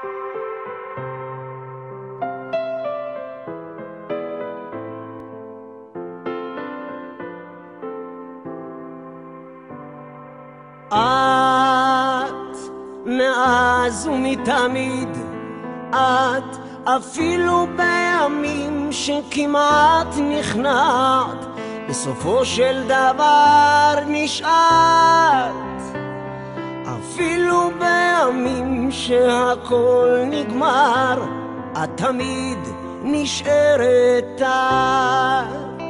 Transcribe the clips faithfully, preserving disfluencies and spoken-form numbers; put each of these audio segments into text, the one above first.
את מאז ומתמיד, את אפילו בימים שכמעט נכנעת, בסופו של דבר נשארת. אפילו בימים שהכל נגמר, את תמיד נשארת את.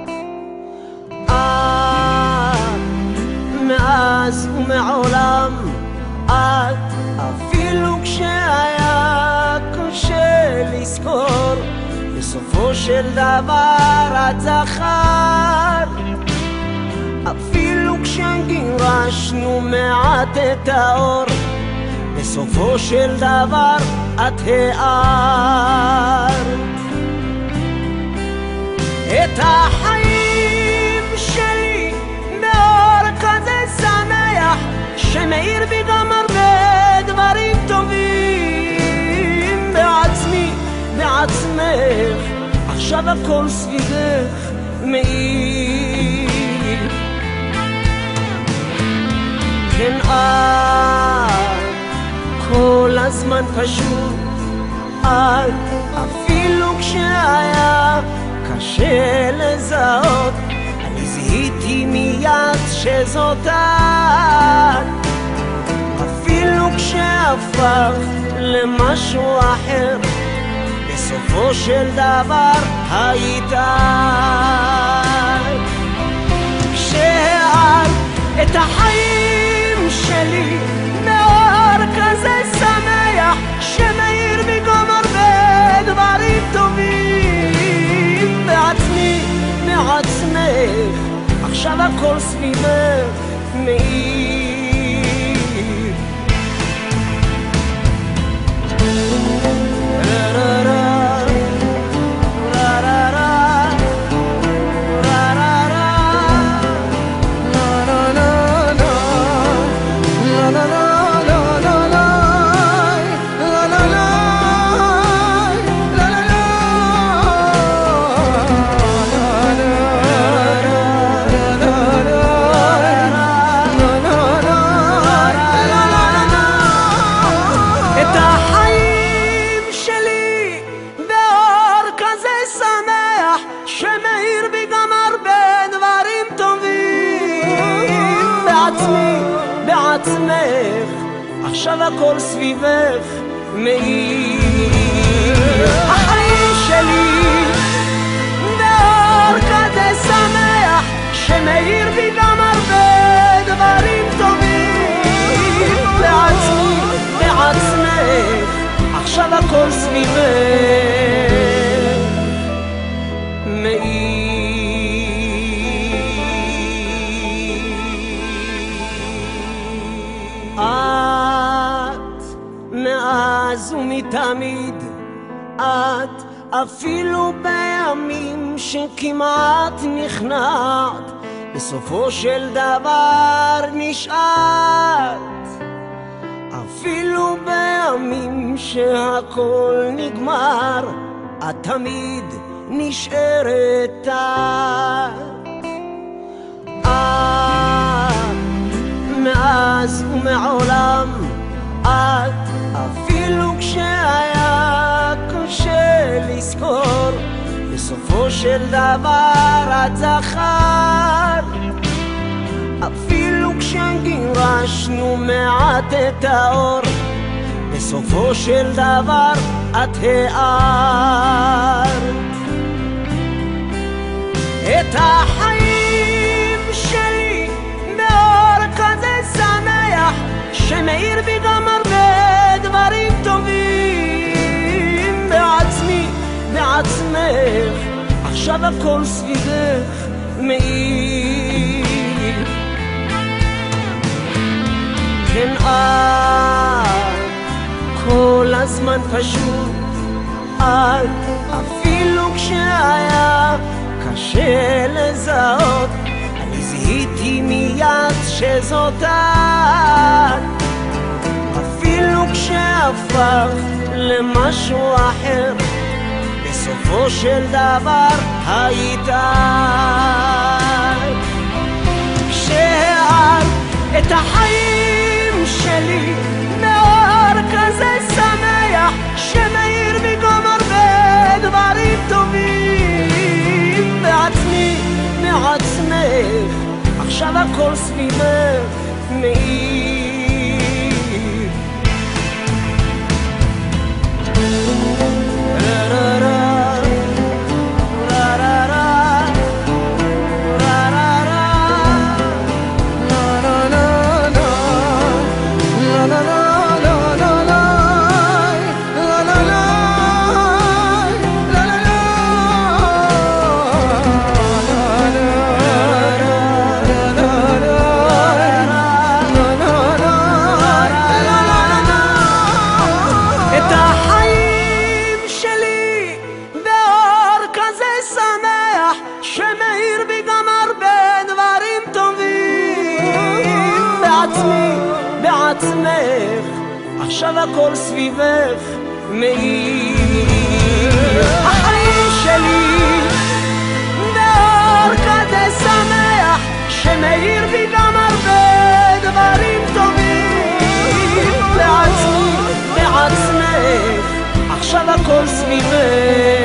מאז ומעולם, את אפילו כשהיה קשה לזכור, בסופו של דבר את זכרת. אפילו כשגירשנו מעט את האור, בסופו של דבר את הארת. את החיים שלי באור כזה שמח, שמאיר בי גם הרבה דברים טובים. בעצמי, בעצמך, עכשיו הכל סביבך מאיר. כן, את כל הזמן פשוט, את אפילו כשהיה קשה לזהות, אני זיהיתי מיד שזאת את. אפילו כשהפך למשהו אחר, בסופו של דבר היית את. כשהארת את החיים שלי מאור כזה שמח, שמאיר בי גם הרבה דברים טובים. בעצמי, בעצמך, עכשיו הכל סביבך מאיר. עכשיו הכל סביבך מאיר. החיים שלי באור כזה שמח, שמאיר בי גם הרבה דברים טובים. בעצמי, בעצמך, עכשיו הכל סביבך מאיר. מאז ומתמיד, את אפילו בימים שכמעט נכנעת, בסופו של דבר נשארת. אפילו בימים שהכל נגמר, את תמיד נשארת את. את מאז ומעולם, את אפילו כשהיה קשה לזכור, בסופו של דבר את זכרת. אפילו כשגירשנו מעט את האור, בסופו של דבר את הארת. את החיים שלי באור כזה שמח, שמאיר בי גם הרבה דברים טובים. בעצמי, בעצמך, עכשיו הכל סביבך מאיר. כן, את כל הזמן פשוט, את אפילו כשהיה קשה לזהות, אני זיהיתי מיד שזאת את. אפילו כשהפך למשהו אחר, בסופו של דבר היית שהאר את החיים שלי מאור כזה שמח שמאיר בי גם הרבה דברים טובים בעצמי, מעצמך, עכשיו הכל סביבך מאיר. עכשיו הכל סביבך מאיר. החיים שלי באור כזה שמח שמאיר בי גם הרבה דברים טובים בעצמי, בעצמך, עכשיו הכל סביבך